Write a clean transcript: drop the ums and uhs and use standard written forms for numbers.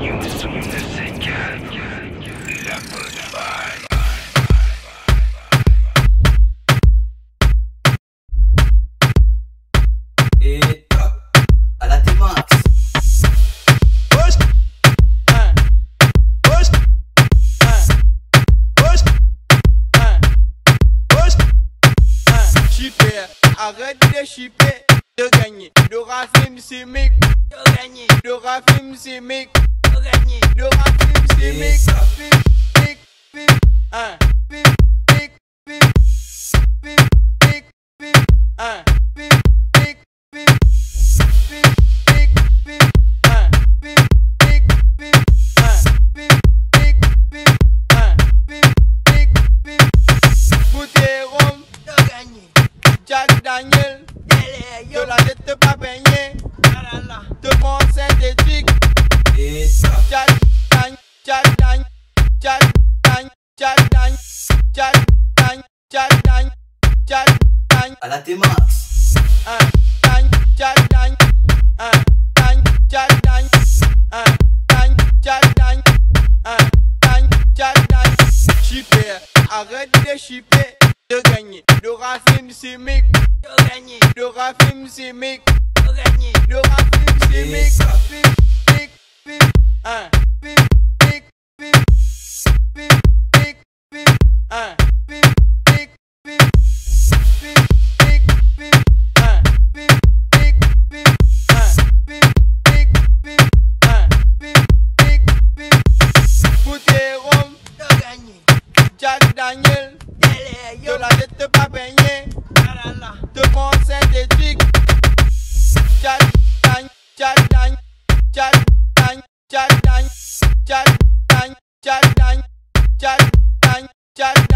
Et à la T-Max. Arrête de chipper, de gagner. De rafim simic, de gagner. De rafim simic, de gagner. De rafim simic, fim, pic, fim, fim, pic, fim, fim, pic, fim, fim, pic, fim, fim, pic, fim, fim, pic, fim, fim, pic, fim, fim, pic, fim. Bouteille rhum, de gagner. Jack Daniel, de la tête pas baignée, de mon synthétique. Jack Dan, Jack Dan, Jack Dan, Jack Dan, Jack Dan, Jack Dan, Jack Dan. À la T-Max. Dan, Jack Dan, Dan, Jack Dan, Dan, Jack Dan, Dan, Jack Dan. Chipper, arrête de chipper. De gagner, de rafim simic, de gagner, de rafim simic, de gagner, de rafim simic, fim, pic, fim, fim, pic, fim, fim, pic, fim, fim, pic, fim, fim, pic, fim, fim, pic, fim, fim, pic, fim, fim, pic, fim. Bouteille rhum, de gagner. Jack Daniel. De la tête pas baignée, de mon synthétique. Jack Dan, Jack Dan, Jack Dan, Jack Dan, Jack Dan, Jack Dan, Jack Dan, Jack